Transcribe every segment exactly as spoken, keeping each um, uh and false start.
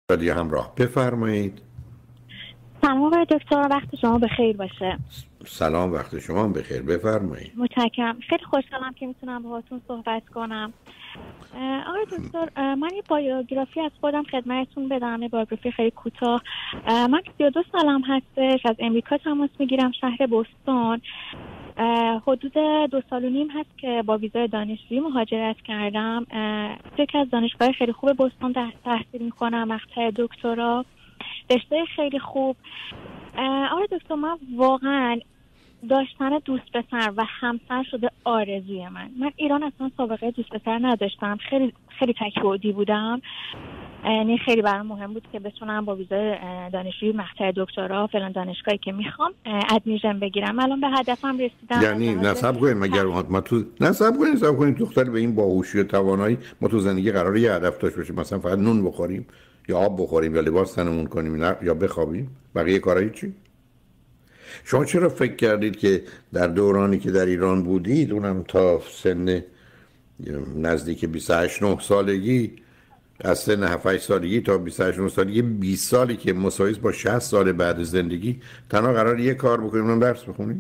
رادیو همراه، بفرمایید. سلام آقای دکتر، وقت شما بخیر باشه. سلام، وقت شما هم بخیر، بفرمایید. متشکرم. خیلی خوشحالم که میتونم باهاتون صحبت کنم. آقای دکتر، من یه بایوگرافی از خودم خدمتتون بدم، یه بایوگرافی خیلی کوتاه. من سی و دو سالم هستش، از امریکا تماس میگیرم، شهر بوستون. حدود دو سال و نیم هست که با ویزای دانشجویی مهاجرت کردم. یکی از دانشگاه خیلی خوب بوستون تحصیل میکنم، مقطع دکترا، رشته خیلی خوب. آقای دکتر، من واقعا داشتن دوست پسر و همسر شده آرزوی من. من ایران اصلا سابقه دوست پسر نداشتم، خیلی خیلی تک‌بعدی بودم. یعنی خیلی برام مهم بود که بتونم با ویزای دانشجویی مقطع دکترا فلان دانشگاهی که میخوام ادمیشن بگیرم. الان به هدفم رسیدم. یعنی نصب کنید مگر ما تو نصب کنید نصب کنید دختر به این باهوشی و توانایی ما تو زندگی قراره یه هدف داشته باشیم، مثلا فقط نون بخوریم یا آب بخوریم یا لباس تنمون کنیم نه یا بخوابیم، بقیه کارایی چی؟ شما چرا فکر کردید که در دورانی که در ایران بودید، اونم تا سن نزدیک بیست و هشت نه سالگی، از سن هفت هشت سالگی تا بیست و هشت نه سالگی، بیست سالی که مساوی با شصت سال بعد زندگی، تنها قرار یه کار بکنیم اونم درس بخونیم؟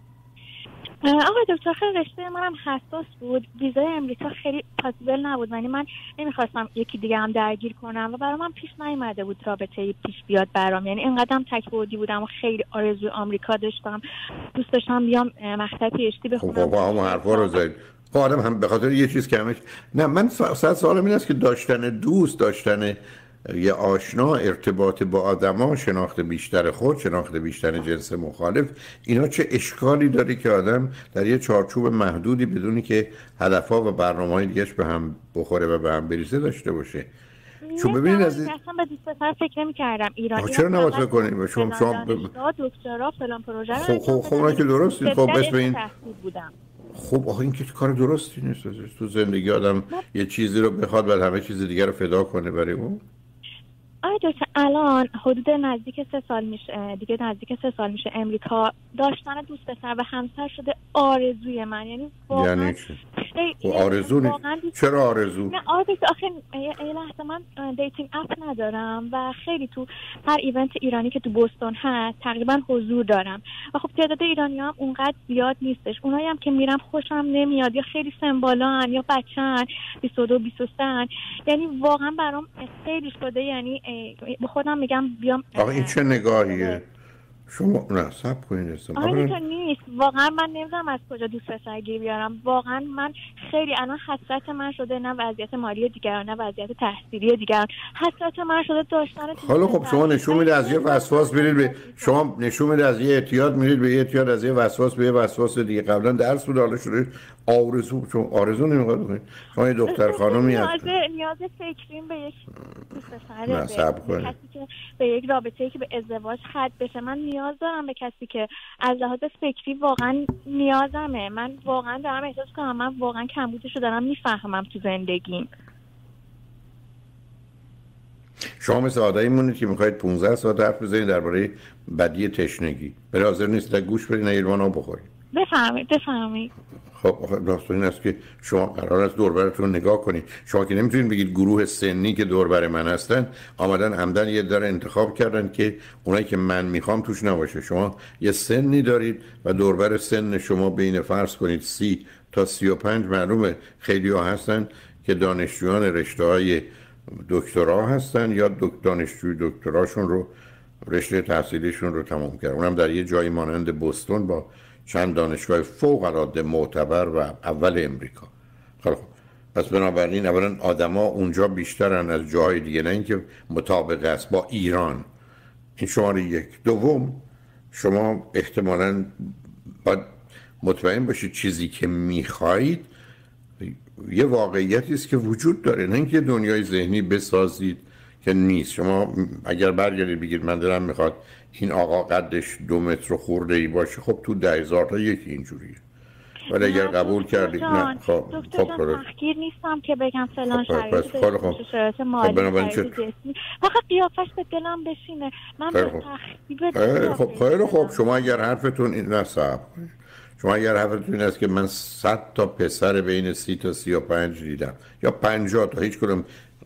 آقای دکتر، خیلی رشته منم حساس بود. ویزای امریکا خیلی پاسیبل نبود، یعنی من نمیخواستم یکی دیگه هم درگیر کنم و برای من پیش نیومده بود رابطه پیش بیاد برام. یعنی اینقدرم تک‌بعدی بودم و خیلی آرزوی آمریکا داشتم، دوست داشتم بیام مقطع پی اچ دی بخونم. خب خب همون حرفا رو زدید. خب آدم هم به خاطر یه چیز که همش نه، من صد سوالم این است که داشتن دوست، داشتن یه آشنا، ارتباط با آدما، شناخت بیشتر خود، شناخت بیشتر جنس مخالف، اینا چه اشکالی داره که آدم در یه چارچوب محدودی بدونی که هدفها و برنامه‌های دیگه‌اش به هم بخوره و به هم بریزه داشته باشه؟ چون ببینید از این اصلا به دوست پسر فکر نمی‌کردم ایرانی. چرا نباید فکر کنید؟ شما شما دکترا فلان پروژه رو خب خب خب اونا که درسته. خب اسم این خب آخه این که کار درستی نیست. تو زندگی آدم یه چیزی رو بخواد بعد همه چیز دیگه رو فدا کنه برای اون. آره دکتر، الان حدود نزدیک سه سال میشه دیگه، نزدیک سه سال میشه امریکا. داشتن دوست پسر و همسر شده آرزوی من. یعنی واقعا یعنی چی؟ آرزو نیست. چرا آرزو؟ نه آرزو، آخه یه لحظه، من دیتینگ اپ ندارم و خیلی تو هر ایونت ایرانی که تو بوستون هست تقریبا حضور دارم و خب تعداد ایرانی هم اونقدر زیاد نیستش. اونایی هم که میرم خوشم نمیاد، یا خیلی سمبالان یا بچه‌ن، بیست و دو بیست و سه. یعنی واقعا برام خیلی شده. یعنی به خودم میگم بیام. آقا این چه نگاهیه؟ شما نه صبر کنید استم. آره تو نیست. واقعا من نمیدونم از کجا دوست پسر گیر بیارم. واقعا من خیلی الان حسرت من شده، نه وضعیت مالی دیگران نه وضعیت تحصیلی دیگران، حسرت من شده داشتن. حالا خب شما نشون میده از یه وسواس میرید به شما نشون میده از یه اعتیاد میرید به یه اعتیاد، از یه وسواس به یه وسواس دیگه. قبلا درس بود حالا شده آرزو. چون آرزو نمیخواد بکنید. شما یه دختر خانومی هستید، نیاز نیاز فکریم به یک دوست پسر، نه صبر کنید، کسی که به یک رابطه‌ای که به ازدواج ختم بشه. من نیاز دارم به کسی که از لحاظ فکری واقعا نیازمه. من واقعا دارم احساس کنم من واقعا کمبودشو دارم میفهمم تو زندگیم. شما مثل آدمی مونید که میخواید پانزده ساعت حرف بزنید درباره بدی تشنگی، به حاضر نیست تا گوش بدید نه یه لیوان آب بخورید. بفهمید بفهمید. خب راستون این است که شما قرار است دور براتون نگاه کنید. شما که نمیتونید بگید گروه سنی که دور بر من هستن آمدن عمدن یه داره انتخاب کردن که اونایی که من میخوام توش نباشه. شما یه سنی دارید و دور بر سن شما بین فرض کنید سی تا سی و پنج معلومه خیلی ها هستن که دانشجویان رشته های دکترا هستن یا دانشجوی دکتراشون رو رشته تحصیلیشون رو تمام کردن، اونم در یه جایی مانند بوستون با چند دانشگاه فوق العاده معتبر و اول امریکا. خب پس بنابراین اولا آدما اونجا بیشترن از جاهای دیگه، نه اینکه مطابق است با ایران. این شماره یک. دوم، شما احتمالاً باید مطمئن باشید چیزی که میخواید یه واقعیتی است که وجود داره، نه اینکه دنیای ذهنی بسازید که نیست. شما اگر برگردید بگید من دارم میخواد این آقا قدش دو متر و خورده ای باشه، خب تو ده هزار تا یکی اینجوریه. ولی اگر قبول کردید نه خب دکتر جان تحقیر نیستم که بگم فلان شرایط شرایط مالی شرایط جسمی، فقط قیافش به دلم بشینه. من به تحقیر خب خیلی خب شما اگر حرفتون این نصب شما اگر حرفتون این است که من صد تا پسر بین سی تا سی و پنج دیدم یا پنجاه تا، هیچ کدوم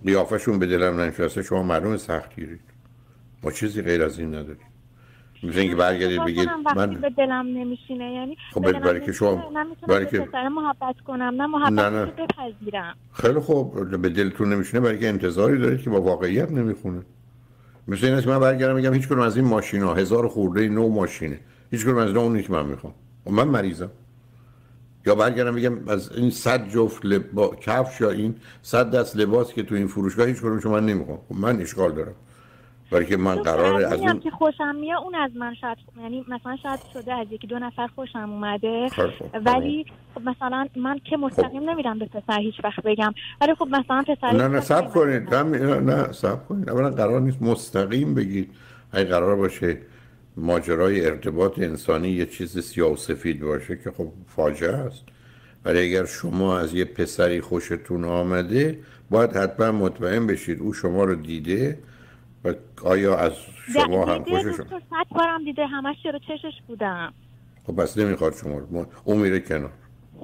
قیافشون به دلم ننشسته شما معلوم سختگیرید. ما چیزی غیر از این نداریم. مثل اینکه برگردید بگید من به دلم نمیشینه، یعنی خب برای که شما برای که پسر محبت کنم نه محبت نه نه. رو بپذیرم. خیلی خوب به دلتون نمیشینه برای که انتظاری دارید که با واقعیت نمیخونه. مثل این است من برگردم میگم هیچ کدوم از این ماشینا هزار خورده نو ماشینه، هیچ کدوم از اینا اونی که من میخوام و من مریضم. یا برگردم میگم از این صد جفت لباس کفش یا این صد دست لباس که تو این فروشگاه هیچ کدومشو من نمیخوام. من اشکال دارم برای که من قراره از اون که خوشم میاد اون از من شاید، یعنی مثلا شاید شده از یکی دو نفر خوشم اومده، ولی خب مثلا من که مستقیم نمیرم به پسر هیچ وقت بگم، ولی خب مثلا پسر نه نه صبر کنید نه نه صبر کنید. اولا قرار نیست مستقیم بگید. اگه قرار باشه ماجرای ارتباط انسانی یه چیز سیاه و سفید باشه که خب فاجعه است. ولی اگر شما از یه پسری خوشتون آمده باید حتما مطمئن بشید او شما رو دیده و آیا از شما هم خوشش صد بارم دیده، همش رو چشش بودم. خب بس نمیخواد شما رو، اون میره کنار.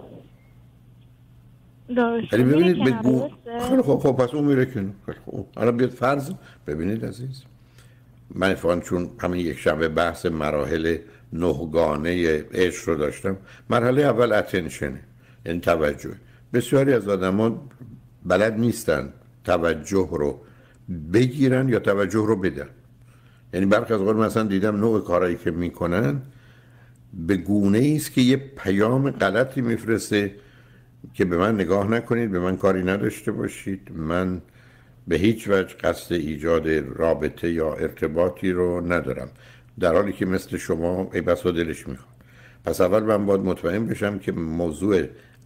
درسته ولی ببینید بگو خب خب خب پس اون میره کنار. خب الان بیاد فرض ببینید عزیز، من اتفاقا چون همین یک شنبه بحث مراحل نهگانه عشق رو داشتم، مرحله اول اتنشنه، یعنی توجه. بسیاری از آدمان بلد نیستن توجه رو بگیرن یا توجه رو بدن. یعنی برخی از اوقات مثلا دیدم نوع کارهایی که میکنن به گونه است که یه پیام غلطی میفرسته که به من نگاه نکنید، به من کاری نداشته باشید، من به هیچ وجه قصد ایجاد رابطه یا ارتباطی رو ندارم، در حالی که مثل شما ای بسا دلش میخواد. پس اول من باید مطمئن بشم که موضوع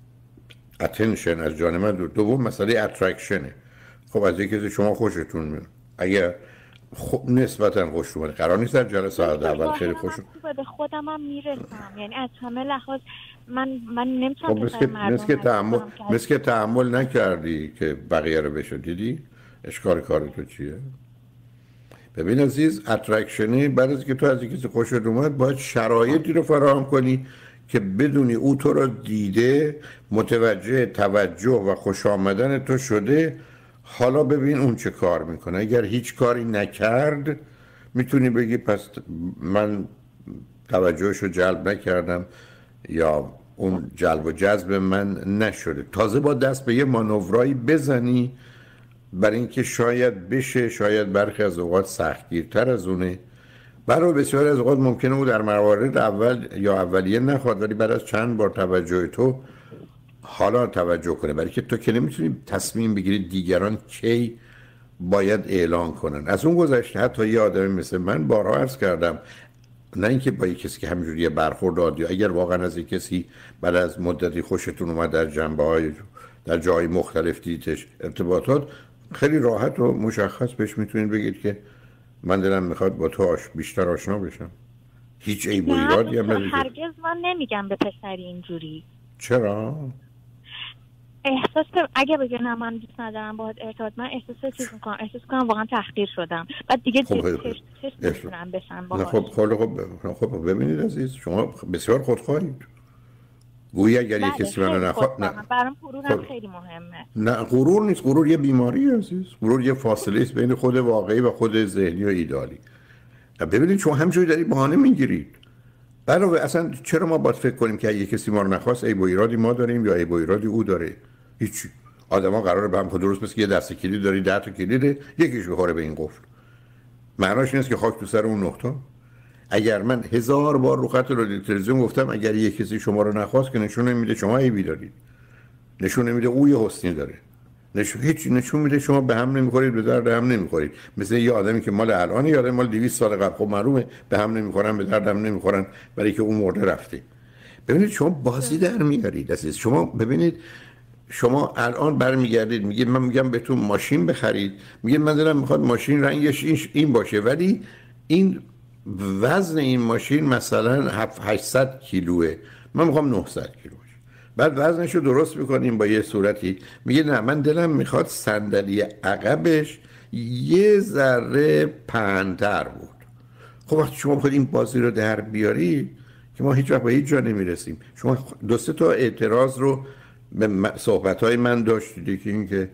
اتنشن از جان من دو. دوم مسئله اترکشنه. خب از یکی شما خوشتون میاد، اگر خب نسبتا خوش اومد قرار نیست در جلسه اول خیلی خوش به خودم هم میرسم، یعنی از همه لحاظ من من نمیتونم خب مثل مثل که تحمل مثل که تحمل نکردی که بقیه رو بشو دیدی. اشکال کار تو چیه؟ ببین عزیز، اترکشنی بعد از که تو از کسی خوشت اومد باید شرایطی رو فراهم کنی که بدونی او تو رو دیده، متوجه توجه و خوش آمدن تو شده. حالا ببین اون چه کار میکنه. اگر هیچ کاری نکرد میتونی بگی پس من توجهش رو جلب نکردم یا اون جلب و جذب من نشده. تازه با دست به یه مانورایی بزنی برای اینکه شاید بشه، شاید برخی از اوقات سختگیرتر از اونه. برای بسیاری از اوقات ممکنه او در موارد اول یا اولیه نخواد، ولی بعد از چند بار توجه تو حالا توجه کنه، برای که تو که نمیتونی تصمیم بگیری دیگران کی باید اعلان کنن. از اون گذشته حتی یه آدمی مثل من بارها عرض کردم، نه اینکه با یک کسی که همینجوری برخورد عادی، اگر واقعا از یک کسی بعد از مدتی خوشتون اومد در جنبه‌های در جای مختلف دیدش ارتباطات، خیلی راحت و مشخص بهش میتونید بگید که من دلم میخواد با تو آش بیشتر آشنا بشم. هیچ عیب و ایرادی هم نداره. هرگز من نمیگم به پسری اینجوری. چرا؟ احساس اگه بگه نه من دوست ندارم باهات ارتباط، من احساس چیز میکنم، احساس کنم واقعا تحقیر شدم، بعد دیگه خب چش چش نمیتونم بشم باهاش. خب خب خب ببینید عزیز، شما بسیار خودخواهید. گویی اگر یک کسی منو نخواد، نه برام غرورم خیلی مهمه. نه غرور نیست، غرور یه بیماری عزیز. غرور یه فاصله است بین خود واقعی و خود ذهنی و ایدالی. ببینید شما همینجوری دارید بهانه میگیرید. علاوه اصلا چرا ما باید فکر کنیم که اگه کسی ما رو نخواست عیب و ایرادی ما داریم یا عیب و ایرادی او داره؟ هیچ. آدما قراره به هم خود درست مثل یه دسته کلید داری، ده تا کلیده، یکیش بخوره به این قفل. معناش نیست که خاک تو سر اون نقطه. اگر من هزار بار رو خط رادیو تلویزیون گفتم اگر یه کسی شما رو نخواست که نشون نمیده شما عیبی دارید، نشون نمیده او یه حسنی داره، نشون هیچ نشون میده شما به هم نمیخورید، به درد هم نمیخورید. مثل یه آدمی که مال الان یا آدم مال دویست سال قبل، خب معلومه به هم نمیخورن، به درد هم نمیخورن، برای که اون مرده رفته. ببینید شما بازی در میارید عزیز. شما ببینید شما الان برمیگردید میگید من میگم بهتون ماشین بخرید، میگید من دلم میخواد ماشین رنگش این باشه، ولی این وزن این ماشین مثلا هشتصد کیلوه، من میخوام نهصد کیلو باشه. بعد وزنشو درست میکنیم با یه صورتی، میگه نه من دلم میخواد صندلی عقبش یه ذره پهن‌تر بود. خب وقتی شما بخواید این بازی رو در بیاری که ما هیچ وقت به هیچ جا نمیرسیم. شما دو سه تا اعتراض رو به صحبت‌های من داشتید که این که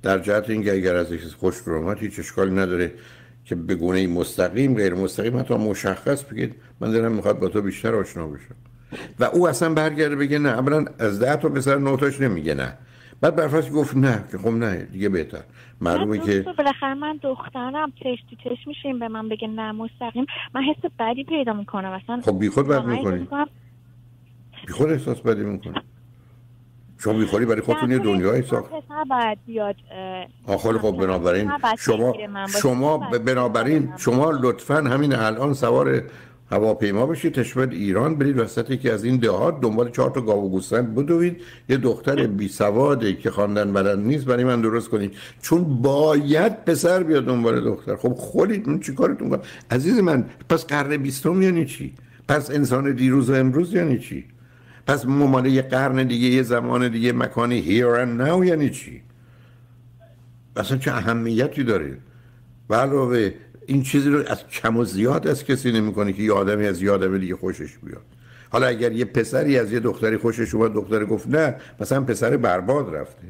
در جهت اینکه اگر از کسی خوش اومد هیچ اشکالی نداره که به گونه مستقیم غیر مستقیم حتی مشخص بگید من دلم میخواد با تو بیشتر آشنا بشم و او اصلا برگرده بگه نه. اولا از ده تا پسر نه تاش نمیگه نه، بعد برفرض گفت نه که خب نه دیگه بهتر معلومه که بالاخره من دخترم چشتی چش میشیم به من بگه نه مستقیم من حس بدی پیدا میکنم اصلا. خب بیخود بد میکنی، بیخود احساس بدی میکنی، شما بیخوری برای خودتون یه دنیای ساخت. پسر باید بیاد آخه خب بنابراین شما شما بنابراین شما لطفاً همین الان سوار هواپیما بشید تشبه ایران برید وسط یکی از این دهات دنبال چهار تا گاو و گوسفند بدوید یه دختر بی سواده که خواندن بلد نیست برای من درست کنید، چون باید پسر بیاد دنبال دختر. خب خودید من چیکارتون کنم عزیز من؟ پس قرن بیستم یعنی چی؟ پس انسان دیروز و امروز یعنی چی؟ پس مماله یه قرن دیگه یه زمان دیگه مکانی here and now یعنی چی؟ اصلا چه اهمیتی داره؟ علاوه این چیزی رو از کم و زیاد از کسی نمی‌کنه که یه آدمی از یه آدم دیگه خوشش بیاد. حالا اگر یه پسری از یه دختری خوشش اومد دختر گفت نه، مثلا پسر برباد رفته،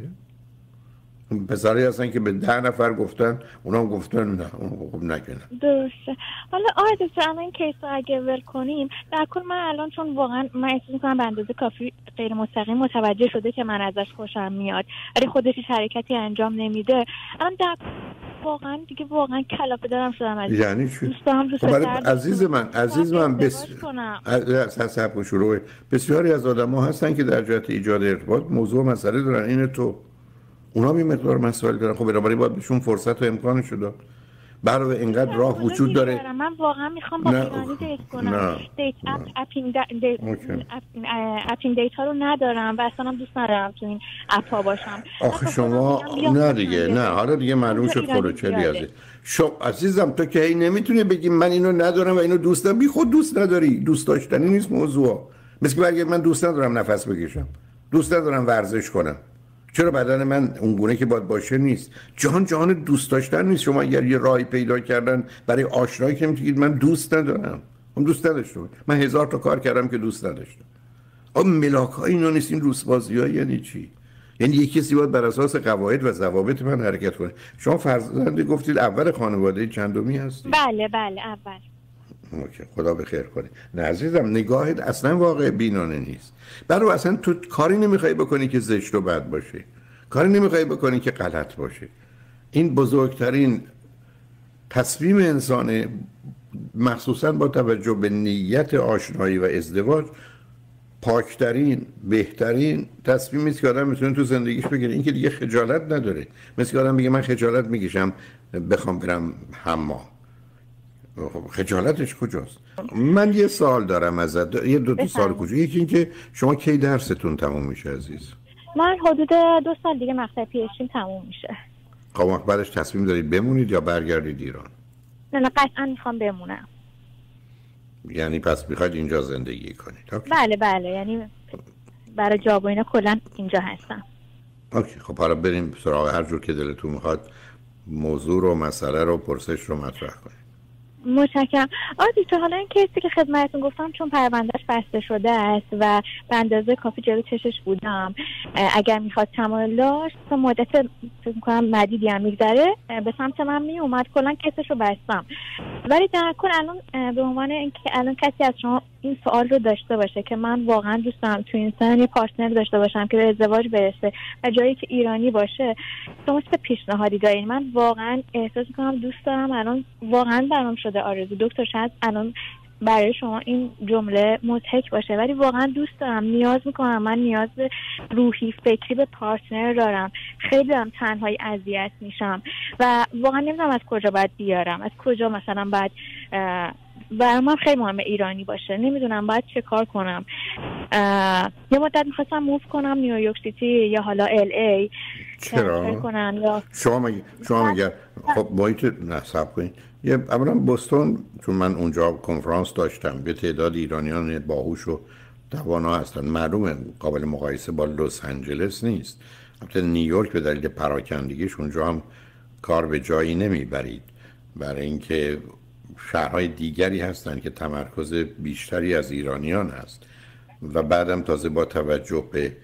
پسری هستن که به ده نفر گفتن اونا هم گفتن نه اون خوب نکنه. درسته. حالا آره دکتر الان این کیس رو اگه ول کنیم در کل من الان چون واقعا من احساس می‌کنم به اندازه کافی غیر مستقیم متوجه شده که من ازش خوشم میاد ولی خودش هیچ حرکتی انجام نمیده. الان در واقعا دیگه واقعا کلافه دارم شدم از یعنی چی؟ دوستام دوست دارم عزیز من عزیز من بس از حساب شروع بسیاری از آدم‌ها هستن که در جهت ایجاد ارتباط موضوع مسئله دارن اینه تو اونا می مقدار مسائل دارن. خب بنابراین باید بهشون فرصت و امکانش داد. برای اینقدر راه وجود داره. من واقعا میخوام با ایرانی دیت کنم. دیت اپ اپین دیت اپین دیت ها رو ندارم و اصلا هم دوست ندارم تو این اپ ها باشم. آخه شما نه دیگه نه حالا دیگه معلوم شد خلوچلی ازه. شما عزیزم تو که هی نمیتونی بگی من اینو ندارم و اینو دوست دارم. بی خود دوست نداری. دوست داشتنی نیست موضوع. مثل که بگید من دوست ندارم نفس بکشم. دوست ندارم ورزش کنم. چرا بدن من اون گونه که باید باشه نیست؟ جهان جهان دوست داشتن نیست. شما اگر یه راهی پیدا کردن برای آشنایی که میگید من دوست ندارم، من دوست نداشتم، من هزار تا کار کردم که دوست نداشتم. اون ملاک ها اینا نیست. این روسبازی ها یعنی چی؟ یعنی یکی کسی باید بر اساس قواعد و ضوابط من حرکت کنه. شما فرزند گفتید اول خانواده چندمی هستید؟ بله بله اول. اوکی خدا به خیر کنه. نه عزیزم نگاهت اصلا واقع بینانه نیست. برای اصلا تو کاری نمیخوای بکنی که زشت و بد باشه، کاری نمیخوای بکنی که غلط باشه. این بزرگترین تصمیم انسانه، مخصوصا با توجه به نیت آشنایی و ازدواج پاکترین بهترین تصمیمی است که آدم میتونه تو زندگیش بگیره. این که دیگه خجالت نداره. مثل آدم میگه من خجالت میکشم بخوام برم حمام. خجالتش کجاست؟ من یه سوال دارم ازت، یه دو تا سوال کوچیک. یکی این که شما کی درستون تموم میشه عزیز؟ من حدود دو سال دیگه مقطع پی اچ دی تموم میشه. خب بعدش تصمیم دارید بمونید یا برگردید ایران؟ نه نه قطعا میخوام بمونم. یعنی پس میخواید اینجا زندگی کنید؟ اوکی. بله بله یعنی برای جاب و اینا کلا اینجا هستم. اوکی خب حالا بریم سراغ هر جور که دلتون میخواد موضوع رو مسئله رو پرسش رو مطرح کنید. متشکرم. آره تو حالا این کیسی که خدمتتون گفتم چون پروندهش بسته شده است و به اندازه کافی جلو چشش بودم اگر میخواد تمایل داشت تا مدت فکر می‌کنم مدیدی هم میگذره به سمت من می اومد کلا کیسش رو بستم. ولی در کل الان به عنوان اینکه الان کسی از شما این سوال رو داشته باشه که من واقعا دوست دارم تو این سن یه پارتنر داشته باشم که به ازدواج برسه و جایی که ایرانی باشه، شما چه پیشنهادی دارین؟ من واقعا احساس می‌کنم دوست دارم. الان واقعا برام شده آرزو دکتر شاید الان برای شما این جمله مضحک باشه ولی واقعا دوست دارم، نیاز میکنم. من نیاز روحی فکری به پارتنر دارم. خیلی دارم تنهایی اذیت میشم و واقعا نمیدونم از کجا باید بیارم، از کجا مثلا باید برای من خیلی مهمه ایرانی باشه. نمیدونم باید چه کار کنم. یه مدت میخواستم موو کنم نیویورک سیتی یا حالا ال ای. چرا؟ یا شما مگه شما مگه خب باید نصب کنید. یه اولا بوستون چون من اونجا کنفرانس داشتم به تعداد ایرانیان باهوش و توانا هستن، معلومه قابل مقایسه با لس آنجلس نیست. البته نیویورک به دلیل پراکندگیش اونجا هم کار به جایی نمیبرید برای اینکه شهرهای دیگری هستن که تمرکز بیشتری از ایرانیان هست و بعدم تازه با توجه به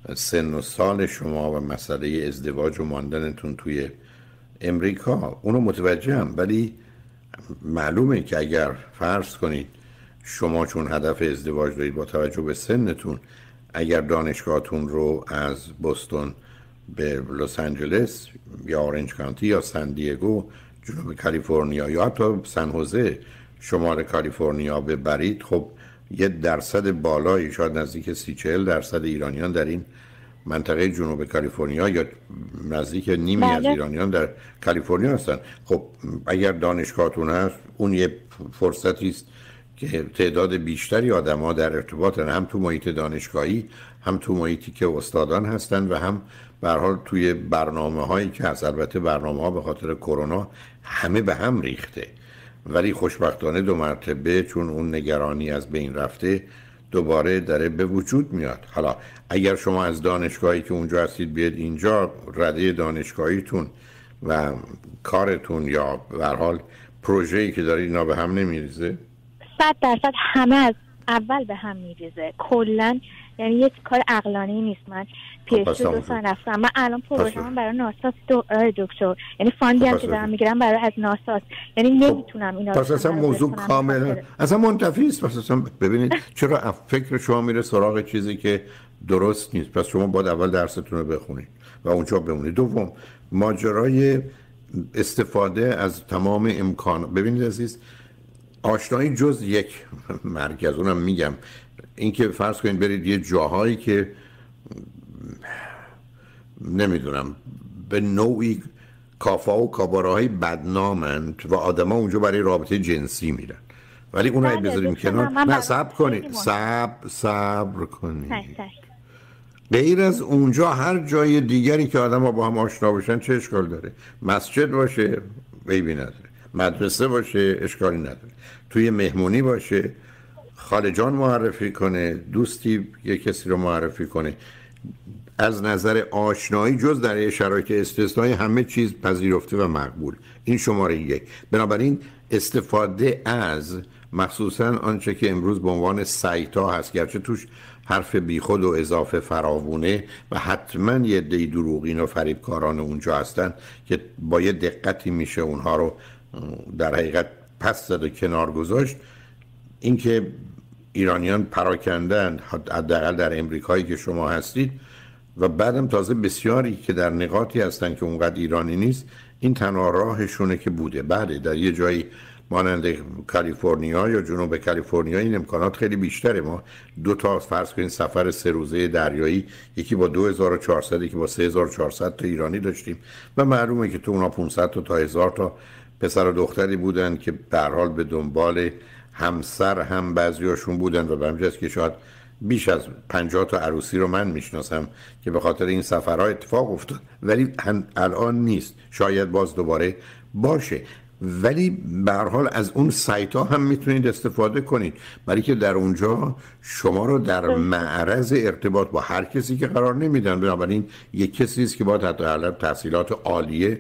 سن و سال شما و مسئله ازدواج و ماندنتون توی امریکا، اونو متوجهم، ولی معلومه که اگر فرض کنید شما چون هدف ازدواج دارید با توجه به سنتون، اگر دانشگاهتون رو از بوستون به لس آنجلس یا اورنج کانتی یا سان دیگو جنوب کالیفرنیا یا حتی سن خوزه شمال کالیفرنیا ببرید، خب یه درصد بالایی، شاید نزدیک سی چهل درصد ایرانیان در این منطقه جنوب کالیفرنیا یا نزدیک نیمی بله. از ایرانیان در کالیفرنیا هستن. خب اگر دانشگاهتون هست، اون یه فرصتی است که تعداد بیشتری آدم‌ها در ارتباطن، هم تو محیط دانشگاهی، هم تو محیطی که استادان هستن و هم به هر حال توی برنامه‌هایی که از البته برنامه‌ها به خاطر کرونا همه به هم ریخته، ولی خوشبختانه دو مرتبه چون اون نگرانی از بین رفته دوباره داره به وجود میاد. حالا اگر شما از دانشگاهی که اونجا هستید بیاد اینجا، رده دانشگاهیتون و کارتون یا به هر حال پروژه‌ای که دارید اینا به هم نمیریزه؟ صد درصد همه از اول به هم میریزه کلا، یعنی یک کار عقلانی نیست. من پیش دو سال رفتم، من الان پروژه‌ام برای ناساس دو دکتر، یعنی فاندی هم که دارم میگیرم برای از ناساس، یعنی نمیتونم اینا پس اصلا موضوع کاملا اصلا منتفی است. پس اصلا ببینید چرا فکر شما میره سراغ چیزی که درست نیست؟ پس شما باید اول درستون رو بخونید و اونجا بمونید. دوم، ماجرای استفاده از تمام امکان، ببینید عزیز، آشنایی جز یک مرکز، اونم میگم اینکه فرض کنید برید یه جاهایی که نمیدونم به نوعی کافا و کاباراهای بدنامند و آدما اونجا برای رابطه جنسی میرن، ولی اونها بذاریم کنار. نه صبر کنید، صبر صبر کنید. غیر از اونجا هر جای دیگری که آدم ها با هم آشنا بشن چه اشکال داره؟ مسجد باشه عیبی نداره، مدرسه باشه اشکالی نداره، توی مهمونی باشه، خاله جان معرفی کنه، دوستی یه کسی رو معرفی کنه. از نظر آشنایی جز در شرایط استثنایی همه چیز پذیرفته و مقبول. این شماره یک. بنابراین استفاده از مخصوصا آنچه که امروز به عنوان سایتا هست، گرچه توش حرف بیخود و اضافه فراوونه و حتما یه دی دروغین و فریبکاران اونجا هستن که با یه دقتی میشه اونها رو در حقیقت پس زد و کنار گذاشت. اینکه ایرانیان پراکندن حداقل در امریکایی که شما هستید و بعدم تازه بسیاری که در نقاطی هستن که اونقدر ایرانی نیست، این تنها راهشونه که بوده. بله در یه جایی مانند کالیفرنیا یا جنوب کالیفرنیا این امکانات خیلی بیشتره. ما دو تا فرض کنید سفر سه روزه دریایی، یکی با دو هزار و چهارصد یکی با سه هزار و چهارصد تا ایرانی داشتیم و معلومه که تو اونا پانصد تا تا هزار تا پسر و دختری بودن که در حال به دنبال همسر هم بعضیاشون بودن و به همین جاست که شاید بیش از پنجاه تا عروسی رو من میشناسم که به خاطر این سفرها اتفاق افتاد، ولی الان نیست، شاید باز دوباره باشه. ولی به هر حال از اون سایت ها هم میتونید استفاده کنید، برای که در اونجا شما رو در معرض ارتباط با هر کسی که قرار نمیدن. بنابراین یک کسی است که باید حتی تحصیلات عالیه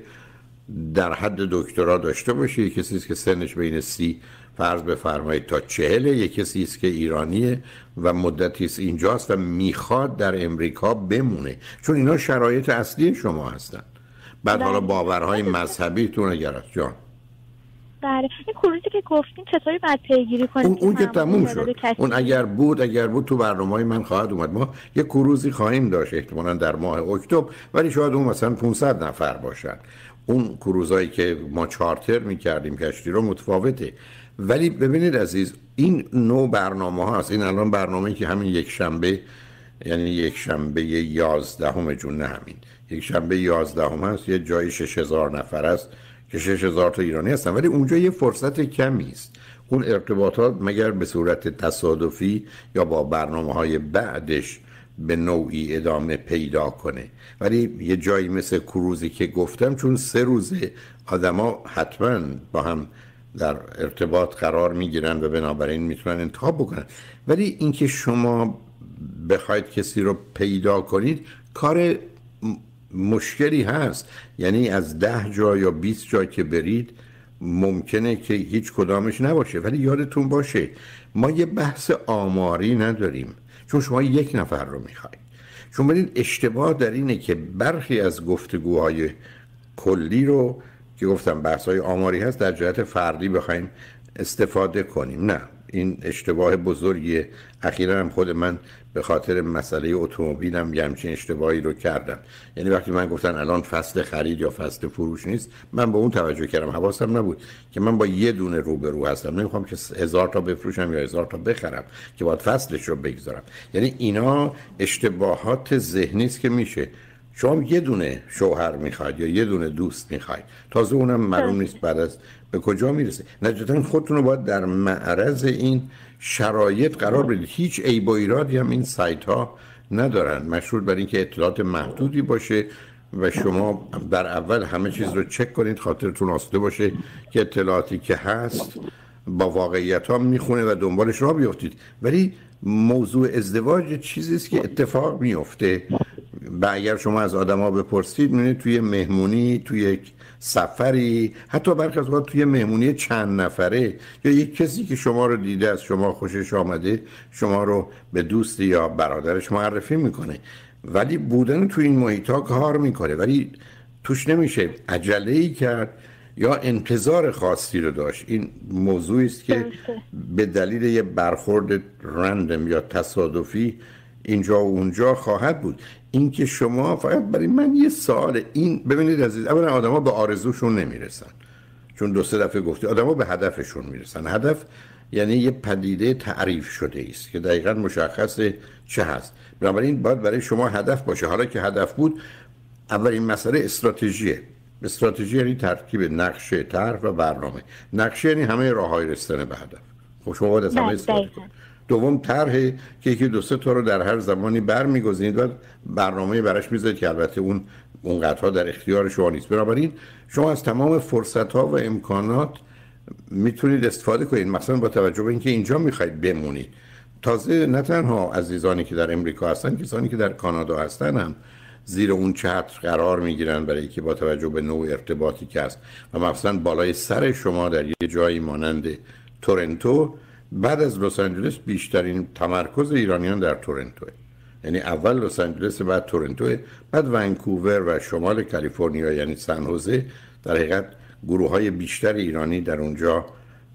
در حد دکترا داشته باشه، یک کسی است که سنش بین سی فرض بفرمایید تا چهل، یک کسی است که ایرانیه و مدتی است اینجاست و میخواد در امریکا بمونه، چون اینا شرایط اصلی شما هستن. بعد حالا باورهای مذهبیتون اگر است جان بله. این کروزی که گفتین چطوری باید پیگیری کنیم؟ اون, اون که تموم شد. اون اگر بود اگر بود تو برنامه‌های من خواهد اومد. ما یه کروزی خواهیم داشت احتمالاً در ماه اکتبر، ولی شاید اون مثلا پانصد نفر باشن. اون کروزایی که ما چارتر می‌کردیم کشتی رو متفاوته. ولی ببینید عزیز، این نوع برنامه ها هست. این الان برنامه‌ای که همین یک شنبه، یعنی یک شنبه یازدهم جون، نه همین یک شنبه یازدهم هست، یه جای شش هزار نفر است که شش هزار تا ایرانی هستن، ولی اونجا یه فرصت کمی است. اون ارتباطات مگر به صورت تصادفی یا با برنامه‌های بعدش به نوعی ادامه پیدا کنه. ولی یه جایی مثل کروزی که گفتم، چون سه روزه آدما حتما با هم در ارتباط قرار میگیرن و بنابراین میتونن انتخاب بکنن. ولی اینکه شما بخواید کسی رو پیدا کنید کار مشکلی هست. یعنی از ده جا یا بیست جا که برید ممکنه که هیچ کدامش نباشه، ولی یادتون باشه ما یه بحث آماری نداریم، چون شما یک نفر رو میخواید. چون ببینید اشتباه در اینه که برخی از گفتگوهای کلی رو که گفتم بحث‌های آماری هست در جهت فردی بخوایم استفاده کنیم. نه، این اشتباه بزرگیه. اخیراً هم خود من به خاطر مسئله اتومبیلم یه همچین اشتباهی رو کردم. یعنی وقتی من گفتن الان فصل خرید یا فصل فروش نیست، من به اون توجه کردم، حواسم نبود که من با یه دونه روبرو هستم. نمیخوام که هزار تا بفروشم یا هزار تا بخرم که باید فصلش رو بگذارم. یعنی اینا اشتباهات ذهنی است که میشه. شما یه دونه شوهر میخواید یا یه دونه دوست میخواید، تازه اونم معلوم نیست بعد از به کجا میرسه. نتیجتا خودتون رو باید در معرض این شرایط قرار بدید. هیچ عیب و ایرادی هم این سایت ها ندارن، مشروط بر اینکه اطلاعات محدودی باشه و شما در اول همه چیز رو چک کنید، خاطرتون آسوده باشه که اطلاعاتی که هست با واقعیت ها میخونه و دنبالش را بیفتید. ولی موضوع ازدواج چیزی است که اتفاق میفته و اگر شما از آدما بپرسید میبینید توی مهمونی، توی یک سفری، حتی برخی از اوقات توی مهمونی چند نفره یا یک کسی که شما رو دیده از شما خوشش آمده شما رو به دوست یا برادرش معرفی میکنه. ولی بودن توی این محیط ها کار میکنه، ولی توش نمیشه عجله‌ای کرد یا انتظار خاصی رو داشت. این موضوعی است که به دلیل یه برخورد رندم یا تصادفی اینجا و اونجا خواهد بود. این که شما فقط برای من یه سوال این ببینید عزیز، اولا آدما به آرزوشون نمیرسن، چون دو سه دفعه گفتی آدما به هدفشون میرسن. هدف یعنی یه پدیده تعریف شده است که دقیقاً مشخصه چه هست. بنابراین باید برای شما هدف باشه. حالا که هدف بود، اولین مسئله استراتژیه. استراتژی یعنی ترکیب نقشه، طرح و برنامه. نقشه یعنی همه راههای رسیدن به هدف. خب شما باید از همه استفاده کنید. دوم طرح که یکی دو سه تا رو در هر زمانی برمی‌گزینید و برنامه براش میذارید که البته اون اونقدرها در اختیار شما نیست. بنابراین شما از تمام فرصت‌ها و امکانات میتونید استفاده کنید، مثلا با توجه به اینکه اینجا میخواید بمونید. تازه نه تنها عزیزانی که در امریکا هستن، کسانی که در کانادا هستن هم زیر اون چتر قرار میگیرن برای که با توجه به نوع ارتباطی که هست و مثلا بالای سر شما در یه جایی مانند تورنتو، بعد از لس آنجلس بیشترین تمرکز ایرانیان در تورنتوه. یعنی اول لس آنجلس، بعد تورنتو، بعد ونکوور و شمال کالیفرنیا یعنی سن خوزه. در حقیقت گروه‌های بیشتر ایرانی در اونجا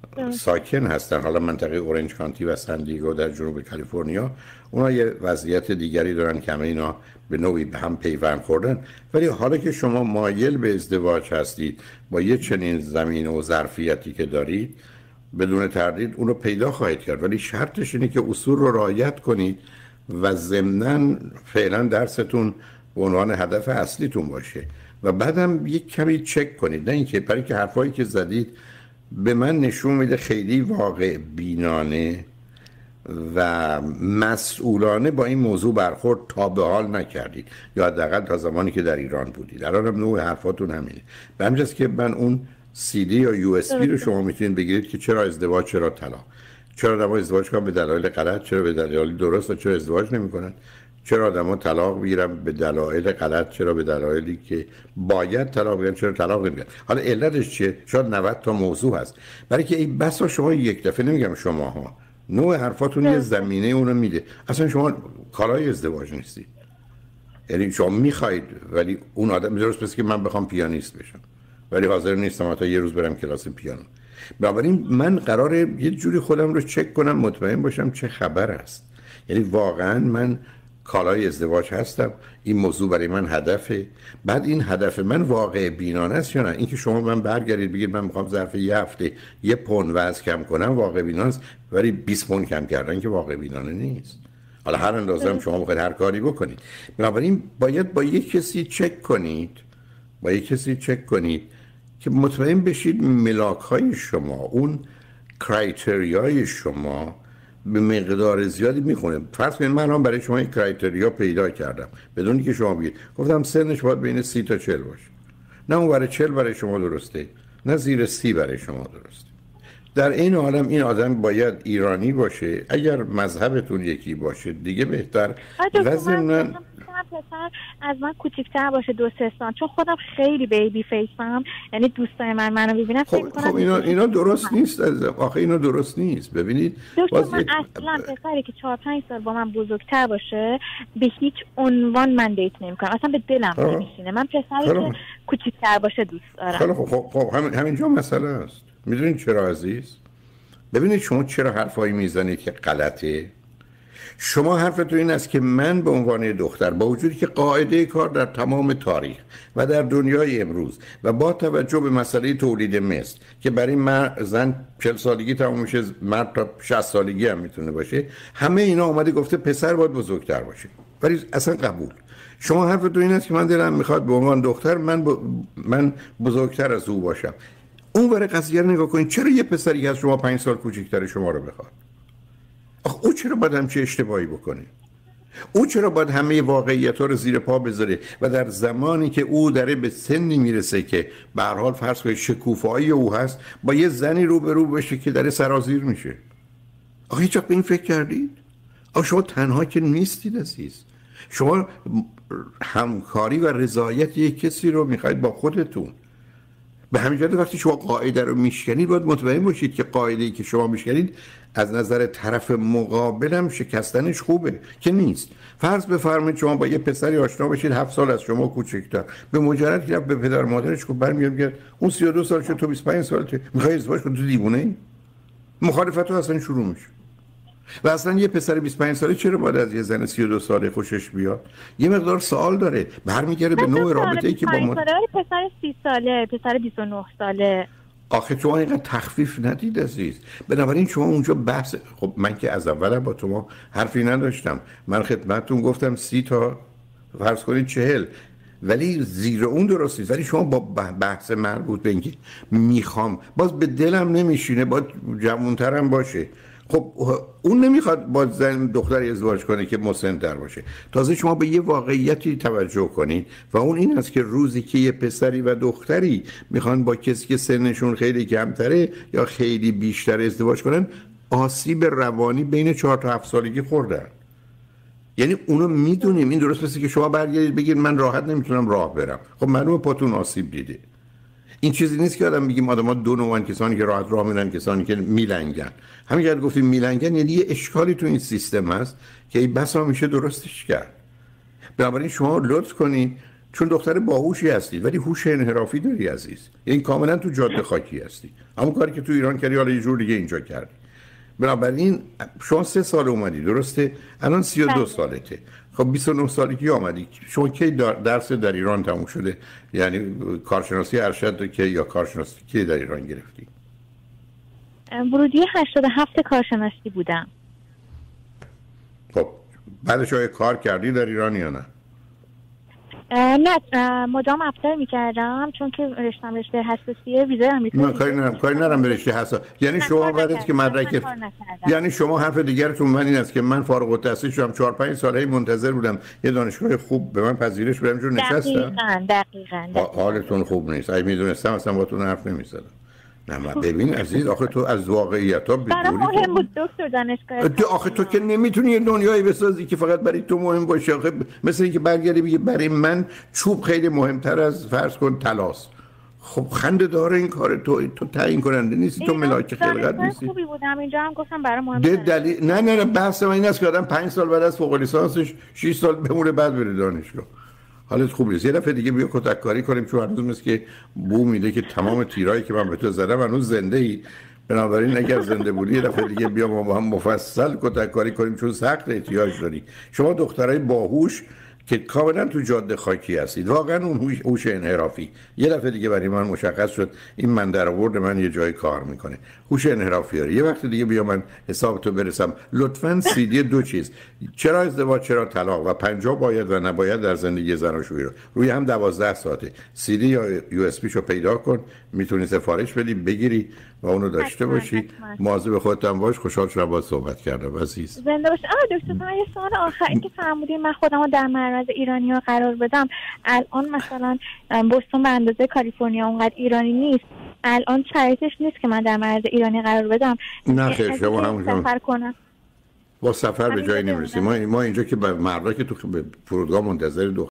ساکن هستن. حالا منطقه اورنج کانتی و سان دیگو در جنوب کالیفرنیا اونا یه وضعیت دیگری دارن که همه اینا به نوعی به هم پیوند خوردن. ولی حالا که شما مایل به ازدواج هستید با یه چنین زمینه و ظرفیتی که دارید، بدون تردید اونو پیدا خواهید کرد. ولی شرطش اینه که اصول رو رعایت کنید و ضمناً فعلا درستون به عنوان هدف اصلیتون باشه و بعدم یک کمی چک کنید. نه اینکه برای که حرفایی که زدید به من نشون میده خیلی واقع بینانه و مسئولانه با این موضوع برخورد تا به حال نکردید، یا حداقل تا زمانی که در ایران بودید. الان هم نوع حرفاتون همینه. به همجاست که من اون سی دی یا یو اس بی رو شما میتونید بگیرید که چرا ازدواج، چرا طلاق، چرا آدم‌ها ازدواج کنن به دلایل غلط، چرا به دلایل درست و چرا ازدواج نمی‌کنن، چرا آدم‌ها طلاق میگیرن به دلایل غلط، چرا به دلایلی که باید طلاق بگیرن چرا طلاق نمیگیرن. حالا علتش چیه؟ شاید نود تا موضوع هست. برای که این بسا شما یک دفعه، نمیگم شماها، نوع حرفاتون یه زمینه اونو میده. اصلا شما کالای ازدواج نیستید. یعنی شما میخواید ولی اون آدم درست پس که من بخوام پیانیست بشم ولی حاضر نیستم تا یه روز برم کلاس پیانو. بنابراین من قراره یه جوری خودم رو چک کنم، مطمئن باشم چه خبر است. یعنی واقعا من کالای ازدواج هستم، این موضوع برای من هدفه، بعد این هدف من واقع بینانه است یا نه. اینکه شما من برگردید بگید من میخوام ظرف یه هفته یه پوند وزن کم کنم واقع بینانه است، ولی بیست پوند کم کردن که واقع بینانه نیست. حالا هر اندازه هم شما میخواید هر کاری بکنید. بنابراین باید با یک کسی چک کنید، با یک کسی چک کنید که مطمئن بشید ملاک‌های شما، اون کرایتریای شما به مقدار زیادی میخونه. فرض کنید من هم برای شما یک کرایتریا پیدا کردم بدون که شما بگید، گفتم سنش باید بین سی تا چهل باشه. نه اون برای چهل برای شما درسته، نه زیر سی برای شما درسته. در این عالم این آدم باید ایرانی باشه، اگر مذهبتون یکی باشه دیگه بهتر. و ضمناً پسر از من کوچیک‌تر باشه دو سه سال، چون خودم خیلی بیبی فیسم، یعنی دوستای من منو ببینن فکر خب, کنن خب اینا اینا درست نیست. از آخه اینا درست نیست. ببینید باز من یک... اصلا پسری که چهار پنج سال با من بزرگتر باشه به هیچ عنوان من دیت نمی‌کنم، اصلا به دلم نمیشینه. من پسری که کوچیک‌تر باشه دوست دارم. خب خب خب همین همینجا مسئله است. میدونید چرا عزیز؟ ببینید شما چرا حرفایی میزنید که غلطه. شما حرفتون این است که من به عنوان دختر با وجودی که قاعده کار در تمام تاریخ و در دنیای امروز و با توجه به مسئله تولید مثل که برای مرد زن چهل سالگی تموم میشه، مرد تا شصت سالگی هم میتونه باشه، همه اینا اومده گفته پسر باید بزرگتر باشه، ولی اصلا قبول. شما حرفتون این است که من دلم میخواد به عنوان دختر من ب... من بزرگتر از او باشم. اون ور قضیه رو نگاه کنید، چرا یه پسری از شما پنج سال کوچیک‌تر شما رو بخواد؟ آخه او چرا باید همچه اشتباهی بکنه؟ او چرا باید همه واقعیت‌ها رو زیر پا بذاره و در زمانی که او داره به سنی میرسه که به هر حال فرض کنید شکوفایی او هست، با یه زنی روبرو بشه که داره سرازیر میشه؟ آخه هیچ وقت به این فکر کردید؟ آخه شما تنها که نیستید عزیز. شما همکاری و رضایت یک کسی رو میخواید با خودتون. به همین جهت وقتی شما قاعده رو میشکنید باید مطمئن باشید که قاعده‌ای که شما میشکنید از نظر طرف مقابلم شکستنش خوبه که نیست. فرض بفرمایید شما با یه پسری آشنا بشید هفت سال از شما کوچکتر، به مجرد که به پدر مادرش گفت برمیاد میگه اون سی و دو سالشه تو بیست و پنج سالته میخوای ازدواج کنی، تو دیوونه ای؟ مخالفت اصلا شروع میشه. و اصلا یه پسر بیست و پنج ساله چرا باید از یه زن سی و دو ساله خوشش بیاد؟ یه مقدار سوال داره، برمیگره به نوع رابطه‌ای که با ما. پسر سی ساله، پسر بیست و نه ساله. آخه شما اینقدر تخفیف ندید عزیز. بنابراین شما اونجا بحث، خب من که از اول با تو حرفی نداشتم، من خدمتتون گفتم سی تا فرض کنید چهل، ولی زیر اون درست نیست. ولی شما با بحث مربوط به اینکه میخوام، باز به دلم نمیشینه باید جوان‌ترم باشه، خب اون نمیخواد با زن دختری ازدواج کنه که مسن‌تر باشه. تازه شما به یه واقعیتی توجه کنید و اون این است که روزی که یه پسری و دختری میخوان با کسی که سنشون خیلی کمتره یا خیلی بیشتر ازدواج کنن، آسیب روانی بین چهار تا هفت سالگی خوردن. یعنی اونو میدونیم. این درست مثل که شما برگردید بگید من راحت نمیتونم راه برم، خب معلومه پاتون آسیب دیده. این چیزی نیست که آدم میگیم آدم‌ها دو نوعن، کسانی که راحت راه میرن، کسانی که میلنگن. همین که گفتیم میلنگن یعنی یه اشکالی تو این سیستم هست که این بسا میشه درستش کرد. بنابراین شما لطف کنید، چون دختر باهوشی هستید ولی هوش انحرافی داری عزیز، یعنی کاملا تو جاده خاکی هستی، همون کاری که تو ایران کردی حالا یه جور دیگه اینجا کردی. بنابراین شما سه سال اومدی، درسته؟ الان سی و دو سالته. خب بیست و نه سالگی آمدی. شما کی درس در ایران تموم شده؟ یعنی کارشناسی ارشد که یا کارشناسی کی در ایران گرفتی؟ ورودی هشتاد و هفت کارشناسی بودم. خب بعدش آیا کار کردی در ایران یا نه؟ نه مدام اپلای میکردم چون که رشتم رشته حساسیه ویزا هم میکنم. نه کاری نرم کاری نرم به رشته حساس. یعنی شما بعدت که مدرک، یعنی شما حرف دیگرتون من این است که من فارغ التحصیل شدم، چهار پنج ساله منتظر بودم یه دانشگاه خوب به من پذیرش بدم، جور نشستم. دقیقاً دقیقاً حالتون خوب نیست. اگه میدونستم اصلا باهاتون حرف نمیزدم. نه من ببین عزیز، آخه تو از واقعیت‌ها بدونی. برای مهم بود دکتر دانشگاه. تو آخه تو که نمیتونی یه دنیایی بسازی که فقط برای تو مهم باشه. آخه مثل اینکه برگردی بگی برای من چوب خیلی مهمتر از فرض کن طلاست. خب خنده داره این کار تو. تو تعیین کننده نیستی، تو ملاک خلقت نیستی. خوبی بودم اینجا هم گفتم برای مهم. دلیل نه نه نه بحث من این است که آدم پنج سال بعد از فوق لیسانسش شش سال بمونه بعد بره دانشگاه. حالت خوب نیست. یه دفعه دیگه بیا کتک کاری کنیم، چون هنوز مثل که بو میده که تمام تیرایی که من به تو زدم هنوز زنده ای. بنابراین اگر زنده بودی یه دفعه دیگه بیا ما با هم مفصل کتک کاری کنیم، چون سخت احتیاج داری. شما دخترای باهوش که کاملا تو جاده خاکی هستید، واقعا اون هوش انحرافی یه دفعه دیگه برای من مشخص شد این من در آورد من یه جای کار میکنه. هوش انحرافی داره. یه وقت دیگه بیا من حساب تو برسم. لطفاً سیدی دو چیز، چرا ازدواج چرا طلاق و پنجاه باید و نباید در زندگی زناشویی رو روی هم دوازده ساعته سیدی یا یو اس بی شو پیدا کن، میتونی سفارش بدی بگیری و اونو داشته باشی. مواظب خودت هم باش. خوشحال شدم باهات صحبت کردم عزیز. زنده باش. آ دکتر من یه سوال آخری که فرمودین من خودمو در معرض ایرانی‌ها قرار بدم. الان مثلا بوستون به اندازه کالیفرنیا اونقدر ایرانی نیست. الان شرایطش نیست که من در معرض ایرانی قرار بدم. نه خیر شما همونجا سفر کنم. با سفر به جایی نمیرسیم. ما ما اینجا که مردا که تو فرودگاه منتظر